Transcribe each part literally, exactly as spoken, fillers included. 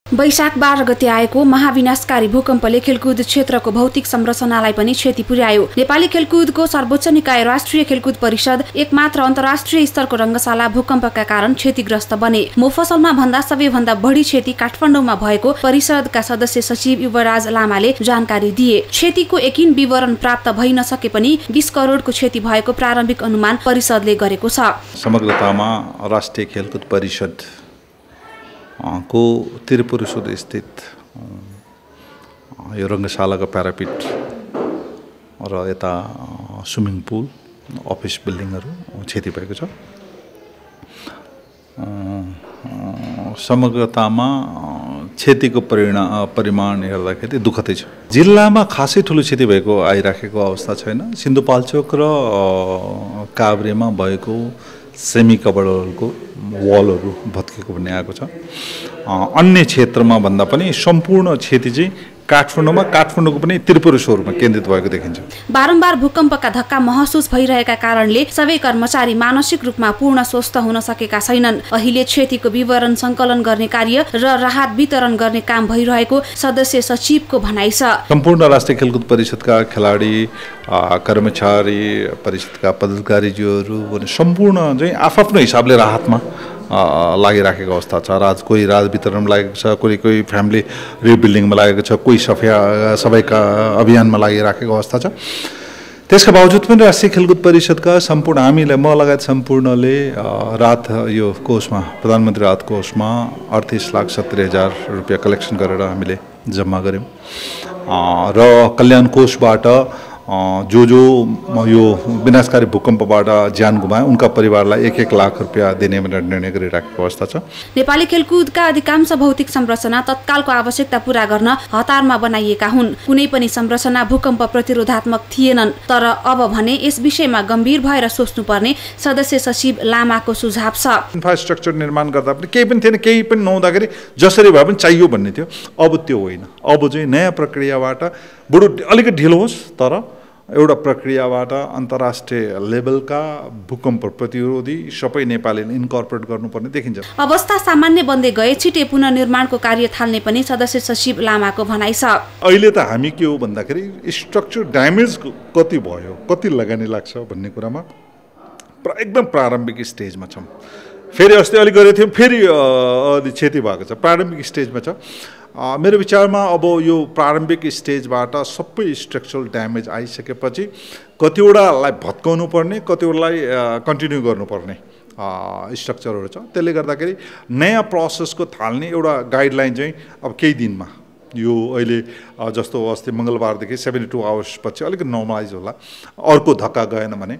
वैशाख बाह्र गते आएको महाविनाशकारी भूकम्पले खेलकुद क्षेत्रको भौतिक संरचनालाई पनि क्षति पुर्यायो। नेपाली खेलकुदको सर्वोच्च निकाय राष्ट्रिय खेलकुद परिषद एकमात्र अन्तर्राष्ट्रिय स्तरको रङ्गशाला भूकम्पका कारण क्षतिग्रस्त बने। मोफसलमा भन्दा सबैभन्दा बढी क्षति काठमाडौँमा भएको परिषदका सदस्य सचिव युवराज लामाले जानकारी दिए। क्षतिको एकिन विवरण प्राप्त भइ नसके पनि बीस करोडको क्षति भएको प्रारम्भिक अनुमान परिषदले गरेको छ। समग्रतामा राष्ट्रिय खेलकुद परिषद को त्रिपुरेश्वर स्थित यो रङ्गशालाको प्यारापिट र यता स्विमिङ पुल अफिस बिल्डिङहरू क्षति भएको छ। समग्रतामा क्षतिको परिणाम परिमाण हेर्दाखेरि दुःखदै छ। जिल्लामा खासै ठुलो क्षति भएको आइराखेको अवस्था छैन। सिन्धुपाल्चोक र काभ्रेमा भएको सेमी कभरहरूको वालहरू भत्केको भन्ने आएको छ। अन्य क्षेत्रमा भन्दा पनि सम्पूर्ण क्षति चाहिँ काठमाडौँमा काठमाडौँको पनि त्रिपुरेश्वरमा केन्द्रित भएको देखिन्छ। बारम्बार भूकम्पका धक्का महसुस भइरहेका कारणले सबै कर्मचारी मानसिक रूपमा पूर्ण स्वस्थ हुन सकेका छैनन्। अहिले क्षतिको विवरण सङ्कलन गर्ने कार्य र राहत वितरण गर्ने काम भइरहेको सदस्य सचिवको भनाइ छ। सम्पूर्ण राष्ट्रिय खेलकुद परिषदका खेलाडी कर्मचारी परिषदका पदाधिकारीज्यूहरू सम्पूर्ण चाहिँ आफ्नो हिसाबले राहतमा लागिराखेको अवस्था छ। राज कोही राज वितरणमा लागेको छ, कोही कोही फ्यामिली रिबिल्डिङमा लागेको छ, कोही सफा सबैका अभियानमा लागिराखेको अवस्था छ। त्यसका बावजुद पनि राष्ट्रिय खेलकुद परिषदका सम्पूर्ण हामीले म लगायत सम्पूर्णले राहत यो कोषमा प्रधानमन्त्री राहत कोषमा अडतिस लाख सत्तरी हजार रुपियाँ कलेक्सन गरेर हामीले जम्मा गऱ्यौँ र कल्याण कोषबाट जो जो यो विनाशकारी भूकम्पबाट ज्यान गुमाए उनका परिवारलाई एक एक लाख रुपियाँ दिने भनेर निर्णय गरिराखेको अवस्था छ। नेपाली खेलकुदका अधिकांश भौतिक संरचना तत्कालको आवश्यकता पूरा गर्न हतारमा बनाइएका हुन्। कुनै पनि संरचना भूकम्प प्रतिरोधात्मक थिएनन्। तर अब भने यस विषयमा गम्भीर भएर सोच्नुपर्ने सदस्य सचिव लामाको सुझाव छ। इन्फ्रास्ट्रक्चर निर्माण गर्दा पनि केही पनि थिएन, केही पनि नहुँदाखेरि जसरी भए पनि चाहियो भन्ने थियो। अब त्यो होइन। अब चाहिँ नयाँ प्रक्रियाबाट बरु अलिकति ढिलो होस् तर एउटा प्रक्रियाबाट अन्तर्राष्ट्रिय लेभलका भूकम्प प्रतिरोधी सबै नेपालीले इन्कर्पोरेट गर्नुपर्ने देखिन्छ। अवस्था सामान्य बन्दै गए छिटै पुनर्निर्माणको कार्य थाल्ने पनि सदस्य सचिव लामाको भनाइ छ। अहिले त हामी के हो भन्दाखेरि स्ट्रक्चर ड्यामेज कति भयो, कति लगानी लाग्छ भन्ने कुरामा एकदम प्रारम्भिक स्टेजमा छौँ। फेरि अस्ति अलिक गरेको थियौँ, फेरि अलि क्षति भएको छ, प्रारम्भिक स्टेजमा छ। मेरो विचारमा अब यो प्रारम्भिक स्टेजबाट सबै स्ट्रक्चरल ड्यामेज आइसकेपछि कतिवटालाई भत्काउनु पर्ने, कतिवटालाई कन्टिन्यू गर्नुपर्ने स्ट्रक्चरहरू छ। त्यसले गर्दाखेरि नयाँ प्रोसेसको थाल्ने एउटा गाइडलाइन चाहिँ अब केही दिनमा यो अहिले जस्तो अस्ति मङ्गलबारदेखि सेभेन्टी टू आवर्स पछि अलिकति नर्मलाइज होला। अर्को धक्का गएन भने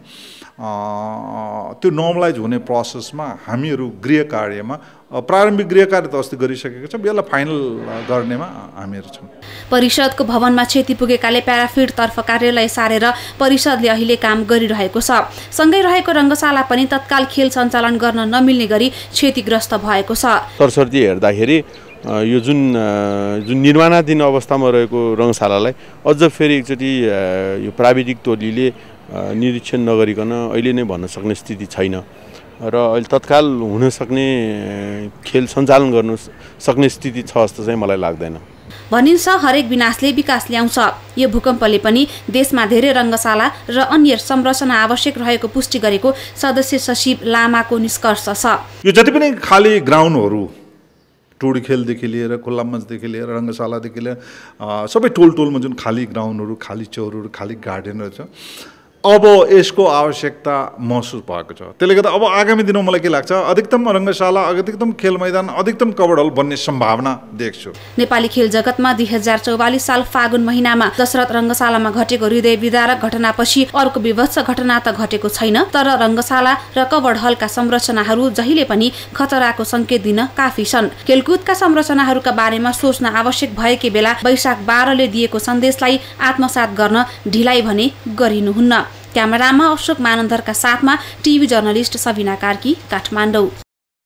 त्यो नर्मलाइज हुने प्रोसेसमा हामीहरू गृह कार्यमा प्रारम्भिक गृह कार्य त अस्ति गरिसकेको छ, यसलाई फाइनल गर्नेमा हामीहरू छौँ। परिषदको भवनमा क्षति पुगेकाले प्याराफिड तर्फ कार्यालय सारेर परिषदले अहिले काम गरिरहेको छ। सँगै रहेको रङ्गशाला पनि तत्काल खेल सञ्चालन गर्न नमिल्ने गरी क्षतिग्रस्त भएको छ। सरसर्ती हेर्दाखेरि यो जुन जुन निर्माणाधीन अवस्थामा रहेको रङ्गशालालाई अझ फेरि एकचोटि यो प्राविधिक टोलीले निरीक्षण नगरिकन अहिले नै भन्न सक्ने स्थिति छैन र अहिले तत्काल हुन सक्ने खेल सञ्चालन गर्नु सक्ने स्थिति छ जस्तो चाहिँ मलाई लाग्दैन। भनिन्छ हरेक विनाशले विकास ल्याउँछ। यो भूकम्पले पनि देशमा धेरै रङ्गशाला र अन्य संरचना आवश्यक रहेको पुष्टि गरेको सदस्य सचिव लामाको निष्कर्ष छ। यो जति पनि खाली ग्राउन्डहरू टोडी खेलदेखि लिएर खुल्ला मञ्चदेखि लिएर रङ्गशालादेखि लिएर सबै टोल टोलमा जुन खाली ग्राउन्डहरू, खाली चौरहरू, खाली गार्डनहरू छ, अब यसको आवश्यकता महसुस भएको छ। त्यसले गर्दा अब आगामी दिनमा मलाई के लाग्छ, अधिकतम रङ्गशाला, अधिकतम खेल मैदान, अधिकतम कभर हल बन्ने सम्भावना देख्छु। नेपाली खेल जगतमा दुई हजार चौवालिस साल फागुन महिनामा दशरथ रङ्गशालामा घटेको हृदय विदारक घटनापछि अर्को विभत्स घटना त घटेको छैन। तर रङ्गशाला र कभर हलका संरचनाहरू जहिले पनि खतराको सङ्केत दिन काफी छन्। खेलकुदका संरचनाहरूका बारेमा सोच्न आवश्यक भएकै बेला वैशाख बाह्रले दिएको सन्देशलाई आत्मसात गर्न ढिलाइ भने गरिनुहुन्न। क्यामेरामा अशोक मानन्दरका साथमा टिभी जर्नलिस्ट सबिना कार्की, काठमाडौँ।